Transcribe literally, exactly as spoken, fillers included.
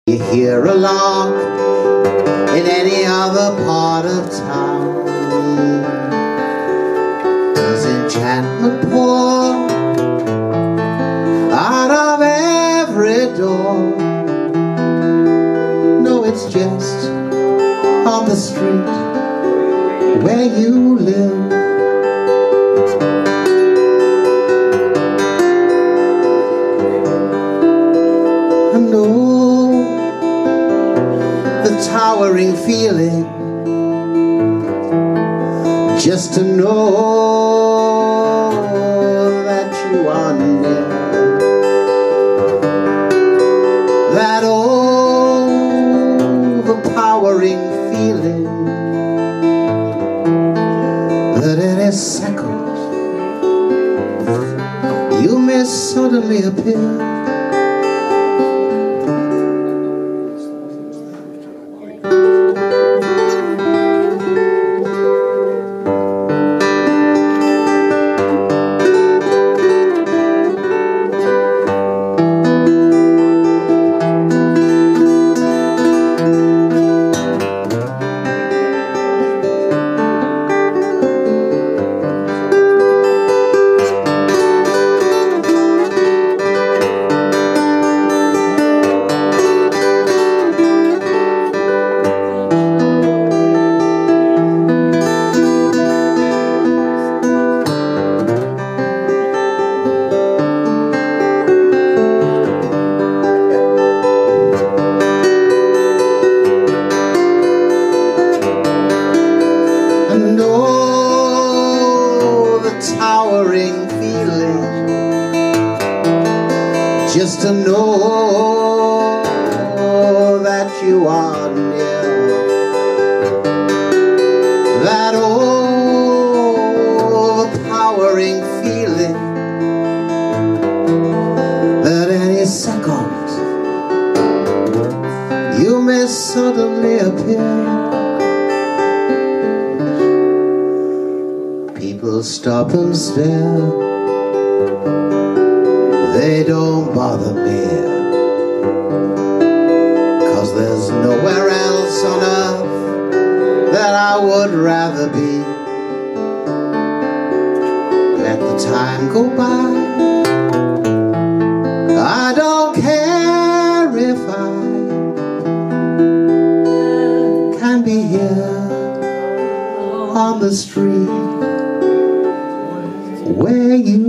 You hear a lark in any other part of town. Does enchantment pour out of every door? No, it's just on the street where you live. And oh, the towering feeling just to know that you are near. That overpowering feeling that in a second you may suddenly appear. And oh, the towering feeling just to know that you are near. That overpowering feeling that any second you may suddenly appear. People stop and stare, they don't bother me, 'cause there's nowhere else on earth that I would rather be. Let the time go by, I don't care if I can be here on the street where you